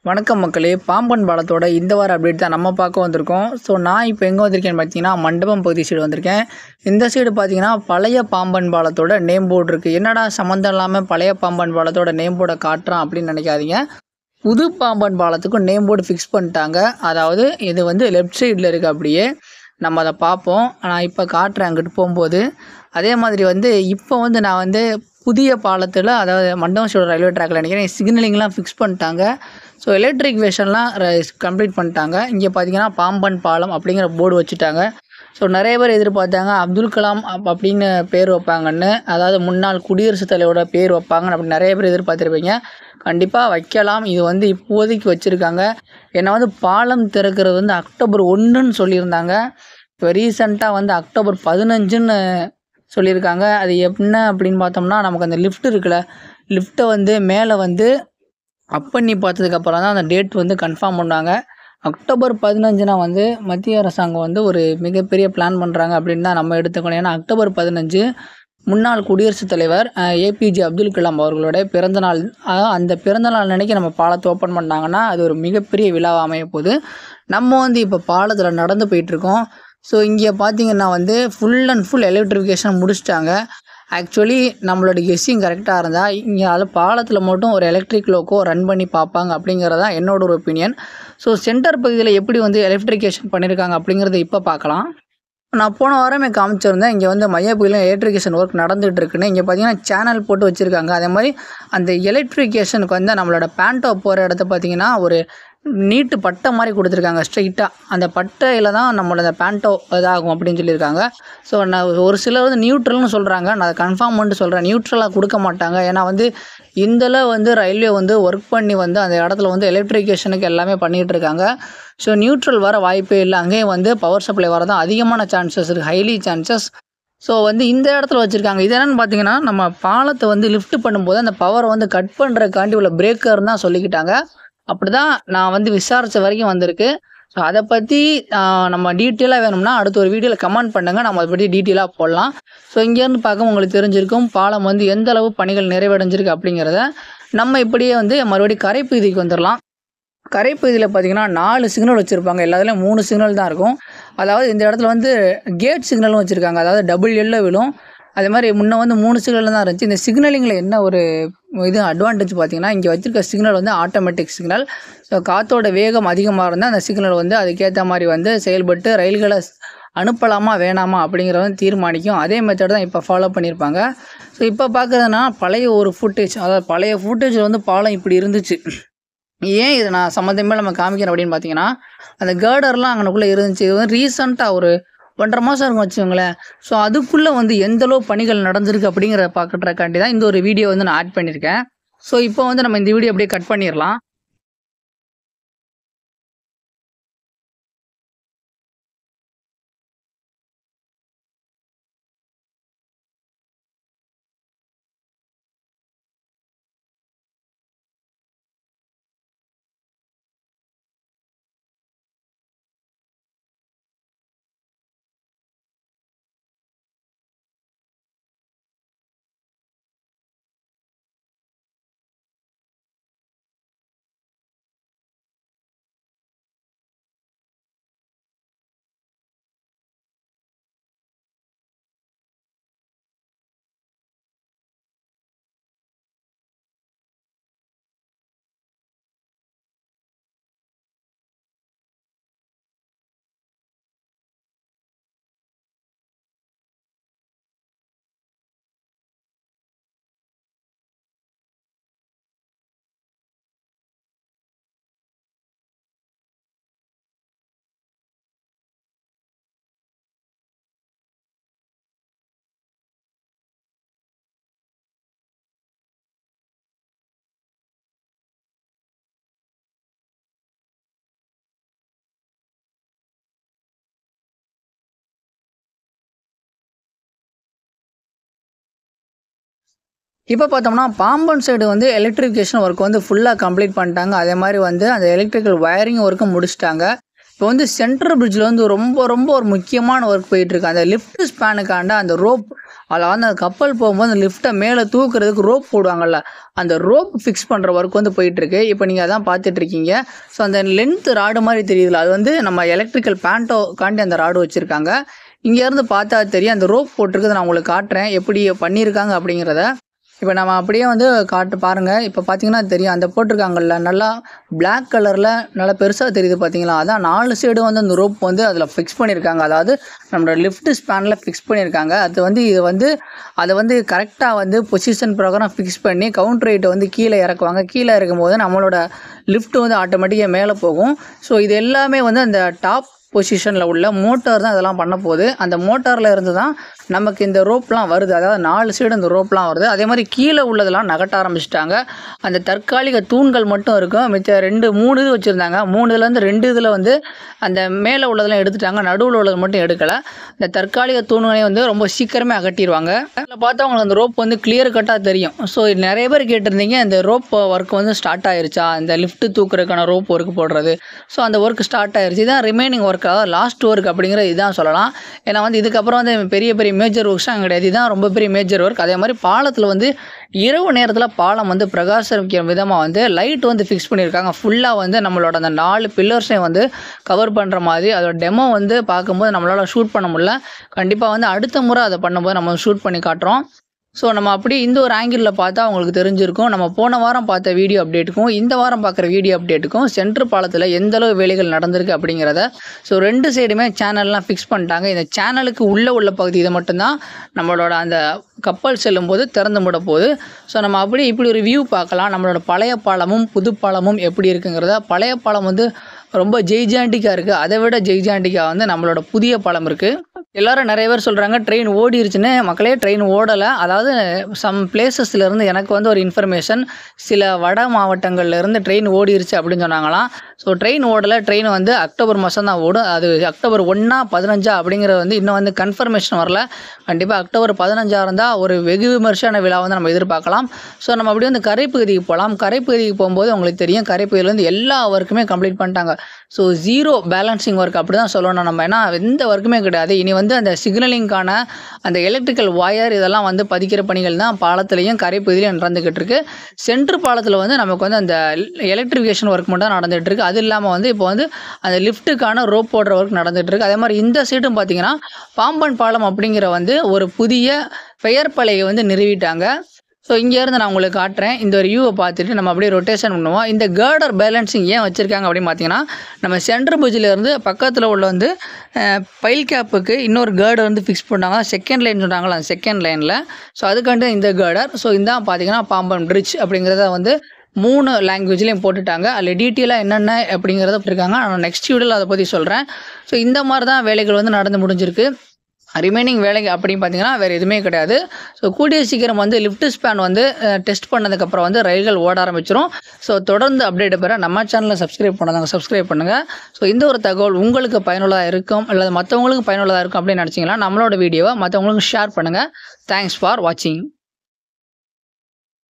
வணக்கம் மக்களே! பாம்பன் பாலத்தோட இந்த வார அப்டேட் தான் நம்ம பார்க்க வந்திருக்கோம். ஸோ நான் இப்போ எங்கே வந்திருக்கேன்னு பார்த்தீங்கன்னா, மண்டபம் பகுதி சைடு வந்திருக்கேன். இந்த சைடு பார்த்தீங்கன்னா, பழைய பாம்பன் பாலத்தோட நேம் போர்டு இருக்குது. என்னடா சம்மந்தம் இல்லாமல் பழைய பாம்பன் பாலத்தோட நேம் போர்டை காட்டுறான் அப்படின்னு நினைக்காதீங்க. புது பாம்பன் பாலத்துக்கும் நேம் போர்டு ஃபிக்ஸ் பண்ணிட்டாங்க. அதாவது இது வந்து லெஃப்ட் சைடில் இருக்குது அப்படியே. நம்ம அதை பார்ப்போம். நான் இப்போ காட்டுறேன் அங்கிட்டு போகும்போது. அதே மாதிரி வந்து இப்போ வந்து நான் வந்து புதிய பாலத்தில், அதாவது மண்டபம் சைடு ரயில்வே ட்ராக்கில் நினைக்கிறேன், சிக்னலிங்லாம் ஃபிக்ஸ் பண்ணிட்டாங்க. ஸோ எலக்ட்ரிக் வெர்ஷன்லாம் கம்ப்ளீட் பண்ணிட்டாங்க. இங்கே பார்த்தீங்கன்னா பாம்பன் பாலம் அப்படிங்கிற போர்டு வச்சுட்டாங்க. ஸோ நிறைய பேர் எதிர்பார்த்தாங்க அப்துல் கலாம் அப்படின்னு பேர் வைப்பாங்கன்னு, அதாவது முன்னாள் குடியரசுத் தலைவரோட பேர் வைப்பாங்கன்னு அப்படி நிறைய பேர் எதிர்பார்த்துருப்பீங்க. கண்டிப்பாக வைக்கலாம். இது வந்து இப்போதைக்கு வச்சுருக்காங்க. ஏன்னா வந்து பாலம் திறக்கிறது வந்து அக்டோபர் 1ன்னு சொல்லியிருந்தாங்க. இப்போ ரீசெண்டாக வந்து அக்டோபர் 15ன்னு சொல்லியிருக்காங்க. அது என்ன அப்படின்னு பார்த்தோம்னா, நமக்கு அந்த லிஃப்ட் இருக்குல்ல, லிஃப்ட்டை வந்து மேலே வந்து அப் பண்ணி பார்த்ததுக்கப்புறம் தான் அந்த டேட் வந்து கன்ஃபார்ம் பண்ணாங்க. அக்டோபர் 15னா வந்து மத்திய அரசாங்கம் வந்து ஒரு மிகப்பெரிய பிளான் பண்ணுறாங்க அப்படின்னு தான் நம்ம எடுத்துக்கணும். ஏன்னா அக்டோபர் 15 முன்னாள் குடியரசுத் தலைவர் ஏபிஜே அப்துல் கலாம் அவர்களோட பிறந்தநாள். அந்த பிறந்தநாள் அன்னைக்கு நம்ம பாலத்தை ஓப்பன் பண்ணாங்கன்னா அது ஒரு மிகப்பெரிய விழாவாக அமைய போகுது. நம்ம வந்து இப்போ பாலத்தில் நடந்து போயிட்டுருக்கோம். ஸோ இங்கே பார்த்தீங்கன்னா வந்து ஃபுல் அண்ட் ஃபுல் எலக்ட்ரிஃபிகேஷன் முடிச்சிட்டாங்க. ஆக்சுவலி நம்மளோட கெஸ்ஸிங் கரெக்டாக இருந்தால் இங்கே அது பாலத்தில் மட்டும் ஒரு எலக்ட்ரிக் லோக்கோ ரன் பண்ணி பார்ப்பாங்க அப்படிங்கிறது தான் என்னோட ஒரு ஒப்பீனியன். ஸோ சென்டர் பகுதியில் எப்படி வந்து எலக்ட்ரிஃபிகேஷன் பண்ணியிருக்காங்க அப்படிங்கிறத இப்போ பார்க்கலாம். நான் போன வாரமே காமிச்சிருந்தேன். இங்கே வந்து மையப்பகுதியில் எலக்ட்ரிஃபிகேஷன் ஒர்க் நடந்துகிட்டு இருக்குன்னு. இங்கே பார்த்தீங்கன்னா சேனல் போட்டு வச்சுருக்காங்க. அதே மாதிரி அந்த எலக்ட்ரிஃபிகேஷனுக்கு வந்து நம்மளோட பேண்டோ போகிற இடத்த பார்த்தீங்கன்னா ஒரு நீட்டு பட்டை மாதிரி கொடுத்துருக்காங்க ஸ்ட்ரைட்டாக. அந்த பட்டையில் தான் நம்மளோட பேண்டோ இதாகும் அப்படின்னு சொல்லியிருக்காங்க. ஸோ நான் ஒரு சிலர் வந்து நியூட்ரல்னு சொல்கிறாங்க. நான் அதை கன்ஃபார்ம் பண்ணிட்டு சொல்கிறேன், நியூட்ரலாக கொடுக்க மாட்டாங்க. ஏன்னா வந்து இந்தளவு வந்து ரயில்வே வந்து ஒர்க் பண்ணி வந்து அந்த இடத்துல வந்து எலக்ட்ரிஃபிகேஷனுக்கு எல்லாமே பண்ணிகிட்டு இருக்காங்க. ஸோ நியூட்ரல் வர வாய்ப்பே இல்லை. அங்கேயும் வந்து பவர் சப்ளை வரதான் அதிகமான சான்சஸ் இருக்குது, ஹைலி சான்சஸ். ஸோ வந்து இந்த இடத்துல வச்சுருக்காங்க. இது என்னென்னு பார்த்தீங்கன்னா, நம்ம பாலத்தை வந்து லிஃப்ட் பண்ணும்போது அந்த பவரை வந்து கட் பண்ணுறதுக்காண்டி உள்ள பிரேக்கர்னு தான் சொல்லிக்கிட்டாங்க. அப்படி தான் நான் வந்து விசாரித்த வரைக்கும் வந்திருக்கு. ஸோ அதை பற்றி நம்ம டீட்டெயிலாக வேணும்னா அடுத்த ஒரு வீடியோவில் கமெண்ட் பண்ணுங்கள், நம்ம அதை பற்றி டீட்டெயிலாக போடலாம். ஸோ இங்கேருந்து பார்க்க உங்களுக்கு தெரிஞ்சிருக்கும் பாலம் வந்து எந்த அளவு பணிகள் நிறைவடைஞ்சிருக்கு அப்படிங்கிறத. நம்ம இப்படியே வந்து மறுபடியும் கரைப்பகுதிக்கு வந்துடலாம். கரைப்பகுதியில் பார்த்திங்கன்னா 4 சிக்னல் வச்சுருப்பாங்க. எல்லாத்துலேயும் 3 சிக்னல் தான் இருக்கும். அதாவது இந்த இடத்துல வந்து கேட் சிக்னலும் வச்சுருக்காங்க. அதாவது டபுள் எல்ல விழும். அதே மாதிரி முன்னே வந்து 3 சிக்னல் தான் இருந்துச்சு. இந்த சிக்னலிங்கில் என்ன ஒரு இது அட்வான்டேஜ் பார்த்திங்கன்னா, இங்கே வச்சுருக்க சிக்னல் வந்து ஆட்டோமேட்டிக் சிக்னல். ஸோ காற்றோட வேகம் அதிகமாக இருந்தால் அந்த சிக்னல் வந்து அதுக்கேற்ற மாதிரி வந்து செயல்பட்டு ரயில்களை அனுப்பலாமா வேணாமா அப்படிங்கிறத வந்து தீர்மானிக்கும். அதே மெத்தட் தான் இப்போ ஃபாலோ பண்ணியிருப்பாங்க. ஸோ இப்போ பார்க்குறதுனா பழைய ஒரு ஃபுட்டேஜ், அதாவது பழைய ஃபுட்டேஜில் வந்து பாலம் இப்படி இருந்துச்சு. ஏன் இது நான் சம்மந்தமே நம்ம காமிக்கிறேன் அப்படின்னு பார்த்தீங்கன்னா, அந்த கேர்டர்லாம் அங்கனக்குள்ளே இருந்துச்சு. இது வந்து ரீசெண்டாக ஒரு 1.5 மாதம் இருக்கும் வச்சுக்கோங்களேன். ஸோ அதுக்குள்ளே வந்து எந்தளவு பணிகள் நடந்திருக்கு அப்படிங்கிறத பார்க்கறதுக்காண்டி தான் இந்த ஒரு வீடியோ வந்து நான் ஆட் பண்ணியிருக்கேன். ஸோ இப்போ வந்து நம்ம இந்த வீடியோ அப்படியே கட் பண்ணிடலாம். இப்போ பார்த்தோம்னா பாம்பன் சைடு வந்து எலக்ட்ரிஃபிகேஷன் ஒர்க் வந்து ஃபுல்லாக கம்ப்ளீட் பண்ணிட்டாங்க. அதே மாதிரி வந்து அந்த எலக்ட்ரிக்கல் வயரிங் ஒர்க்கும் முடிச்சிட்டாங்க. இப்போ வந்து சென்ட்ரல் பிரிட்ஜில் வந்து ரொம்ப ரொம்ப ஒரு முக்கியமான ஒர்க் போயிட்டுருக்கு. அந்த லிஃப்ட் ஸ்பேனுக்காண்ட அந்த ரோப், அதில் வந்து அந்த கப்பல் போகும்போது அந்த லிஃப்ட்டை மேலே தூக்குறதுக்கு ரோப் போடுவாங்கல்ல, அந்த ரோப் ஃபிக்ஸ் பண்ணுற ஒர்க் வந்து போயிட்டுருக்கு. இப்போ நீங்கள் அதான் பார்த்துட்ருக்கீங்க. ஸோ அந்த லென்த் ராடு மாதிரி தெரியுதுல, அது வந்து நம்ம எலக்ட்ரிக்கல் பேண்டோக்காண்டி அந்த ராடு வச்சுருக்காங்க. இங்கேருந்து பார்த்தா தெரியும், அந்த ரோப் போட்டிருக்குது. நான் உங்களுக்கு காட்டுறேன் எப்படி பண்ணியிருக்காங்க அப்படிங்கிறத. இப்போ நம்ம அப்படியே வந்து காட்டு பாருங்கள். இப்போ பார்த்தீங்கன்னா தெரியும், அந்த போட்டிருக்காங்கல்ல நல்லா பிளாக் கலரில் நல்லா பெருசாக தெரியுது பார்த்தீங்களா, அதான் 4 சைடும் வந்து அந்த ரோப் வந்து அதில் ஃபிக்ஸ் பண்ணியிருக்காங்க. அதாவது நம்மளோட லிஃப்ட் ஸ்பேனில் ஃபிக்ஸ் பண்ணியிருக்காங்க. அது வந்து இது வந்து அதை வந்து கரெக்டாக வந்து பொசிஷன் பிரகாரம் ஃபிக்ஸ் பண்ணி கவுண்டர் வெயிட்டை வந்து கீழே இறக்குவாங்க. கீழே இறக்கும்போது நம்மளோட லிஃப்ட் வந்து ஆட்டோமேட்டிக்காக மேலே போகும். ஸோ இது எல்லாமே வந்து அந்த டாப் பொசிஷனில் உள்ள மோட்டார் தான் இதெல்லாம் பண்ண போகுது. அந்த மோட்டாரில் இருந்து தான் நமக்கு இந்த ரோப்லாம் வருது. அதாவது 4 சைடு இந்த ரோப்லாம் வருது. அதே மாதிரி கீழே உள்ளதெல்லாம் நகட்ட ஆரம்பிச்சிட்டாங்க. அந்த தற்காலிக தூண்கள் மட்டும் இருக்கும். மிச்ச 3 இது வச்சுருந்தாங்க. 3 இதுலேருந்து 2 இதில் வந்து அந்த மேலே உள்ளதெல்லாம் எடுத்துட்டாங்க. நடுவில் உள்ளது மட்டும் எடுக்கலை. இந்த தற்காலிக தூண்களை வந்து ரொம்ப சீக்கிரமே அகட்டிடுவாங்க. அதில் பார்த்தா உங்களுக்கு அந்த ரோப் வந்து கிளியர் கட்டாக தெரியும். ஸோ நிறைய பேர் கேட்டிருந்தீங்க, இந்த ரோப் ஒர்க் வந்து ஸ்டார்ட் ஆயிருச்சா, இந்த லிஃப்ட்டு தூக்குறதுக்கான ரோப் ஒர்க் போடுறது. ஸோ அந்த ஒர்க் ஸ்டார்ட் ஆயிருச்சு. இதான் ரிமைனிங் ஒர்க், லாஸ்ட் ஒர்க் அப்படிங்கிறது இதான் சொல்லலாம். ஏன்னா வந்து இதுக்கப்புறம் வந்து பெரிய பெரிய மேஜர் ஒர்க்ஸ்லாம் கிடையாது. இதுதான் ரொம்ப பெரிய மேஜர் ஒர்க். அதே மாதிரி பாலத்தில் வந்து இரவு நேரத்தில் பாலம் வந்து பிரகாசிக்கிற விதமாக வந்து லைட் வந்து ஃபிக்ஸ் பண்ணியிருக்காங்க. ஃபுல்லாக வந்து நம்மளோட அந்த 4 பில்லர்ஸையும் வந்து கவர் பண்ணுற மாதிரி. அதோட டெமோ வந்து பார்க்கும்போது நம்மளால் ஷூட் பண்ண முடியல. கண்டிப்பாக வந்து அடுத்த முறை அதை பண்ணும்போது நம்ம ஷூட் பண்ணி காட்டுறோம். ஸோ நம்ம அப்படி இந்த ஒரு ஆங்கிளில் பார்த்தா உங்களுக்கு தெரிஞ்சிருக்கும். நம்ம போன வாரம் பார்த்த வீடியோ அப்டேட்டுக்கும் இந்த வாரம் பார்க்குற வீடியோ அப்டேட்டுக்கும் சென்ட்ரு பாலத்தில் எந்தளவு வேலைகள் நடந்திருக்கு அப்படிங்கிறத. ஸோ 2 சைடுமே சேனல்லாம் ஃபிக்ஸ் பண்ணிட்டாங்க. இந்த சேனலுக்கு உள்ள பகுதி இதை மட்டும்தான் நம்மளோட அந்த கப்பல் செல்லும்போது திறந்து விட போகுது. ஸோ நம்ம அப்படி இப்படி ஒரு வியூ பார்க்கலாம். நம்மளோட பழைய பாலமும் புது பாலமும் எப்படி இருக்குங்கிறத. பழைய பாலம் வந்து ரொம்ப ஜெய்ஜாண்டிக்காக இருக்குது. அதை விட ஜெய்ஜாண்டிக்காக வந்து நம்மளோட புதிய பாலம் இருக்குது. எல்லோரும் நிறைய பேர் சொல்கிறாங்க ட்ரெயின் ஓடிருச்சுன்னு. மக்களே, ட்ரெயின் ஓடலை. அதாவது சம் பிளேசஸ்லேருந்து எனக்கு வந்து ஒரு இன்ஃபர்மேஷன், சில வட மாவட்டங்கள்லேருந்து ட்ரெயின் ஓடிருச்சு அப்படின்னு சொன்னாங்களாம். ஸோ ட்ரெயின் ஓடலை. ட்ரெயின் வந்து அக்டோபர் மாதம் தான் ஓடும். அது அக்டோபர் 1 15 அப்படிங்கிறது வந்து இன்னும் வந்து கன்ஃபர்மேஷன் வரல. கண்டிப்பாக அக்டோபர் 15 இருந்தால் ஒரு வெகு விமர்சையான விழா வந்து நம்ம எதிர்பார்க்கலாம். ஸோ நம்ம அப்படி வந்து கரைப்பகுதிக்கு போகலாம். கரைப்பகுதிக்கு போகும்போது உங்களுக்கு தெரியும், கரைப்பகுதியிலேருந்து எல்லா ஒர்க்குமே கம்ப்ளீட் பண்ணிட்டாங்க. ஸோ 0 பேலன்சிங் ஒர்க் அப்படி தான் சொல்லணும் நம்ம. ஏன்னா எந்த ஒர்க்குமே கிடையாது. இனி வந்து அந்த சிக்னலிங்கான அந்த எலக்ட்ரிக்கல் ஒயர் இதெல்லாம் வந்து பதிக்கிற பணிகள் தான் பாலத்திலையும் கரைப்பகுதியிலையும் நடந்துக்கிட்டு இருக்கு. சென்ட்ரு பாலத்தில் வந்து நமக்கு வந்து அந்த எலக்ட்ரிஃபிகேஷன் ஒர்க் மட்டும் தான் நடந்துகிட்டு இருக்குது. அது இல்லாமல் வந்து இப்போ வந்து அந்த லிஃப்ட்டுக்கான ரோப் போடுற ஒர்க் நடந்துகிட்டு இருக்குது. அதே மாதிரி இந்த சைடும் பார்த்தீங்கன்னா பாம்பன் பாலம் அப்படிங்கிற வந்து ஒரு புதிய பெயர் பலகையை வந்து நிறுவிட்டாங்க. ஸோ இங்கேருந்து நான் உங்களுக்கு காட்டுறேன். இந்த ஒரு வியூவை பார்த்துட்டு நம்ம அப்படியே ரொட்டேஷன் பண்ணுவோம். இந்த கேர்டர் பேலன்சிங் ஏன் வச்சுருக்காங்க அப்படின்னு பார்த்தீங்கன்னா, நம்ம சென்ட்ரல் பிரிட்ஜிலேருந்து பக்கத்தில் உள்ள வந்து பைல் கேப்புக்கு இன்னொரு கேர்டர் வந்து ஃபிக்ஸ் பண்ணாங்க. செகண்ட் லைன் சொன்னாங்களா, அந்த செகண்ட் லைனில். ஸோ அதுக்காண்டி இந்த கேர்டர். ஸோ இதான் பார்த்தீங்கன்னா பாம்பன் பிரிட்ஜ் அப்படிங்கிறத வந்து 3 லாங்குவேஜ்லேயும் போட்டுட்டாங்க. அதில் டீட்டெயிலாக என்னென்ன அப்படிங்கிறத போட்டிருக்காங்க. நான் நெக்ஸ்ட் வீடியோவில் அதை பற்றி சொல்கிறேன். ஸோ இந்த மாதிரி தான் வேலைகள் வந்து நடந்து முடிஞ்சிருக்கு. ரிமைனிங் வேலைக்கு அப்படின்னு பார்த்தீங்கன்னா வேறு எதுவுமே கிடையாது. ஸோ கூடிய சீக்கிரம் வந்து லிஃப்ட் ஸ்பேன் வந்து டெஸ்ட் பண்ணதுக்கப்புறம் வந்து ரயில்கள் ஓட ஆரம்பிச்சிடும். ஸோ தொடர்ந்து அப்டேட் பெற நம்ம சேனலை சப்ஸ்கிரைப் பண்ணாங்க, சப்ஸ்கிரைப் பண்ணுங்கள். ஸோ இந்த ஒரு தகவல் உங்களுக்கு பயனுள்ளதாக இருக்கும் அல்லது மற்றவங்களுக்கு பயனுள்ளதாக இருக்கும் அப்படின்னு நினச்சிங்கன்னா நம்மளோட வீடியோவை மற்றவங்களுக்கு ஷேர் பண்ணுங்கள். தேங்க்ஸ் ஃபார் வாட்சிங்.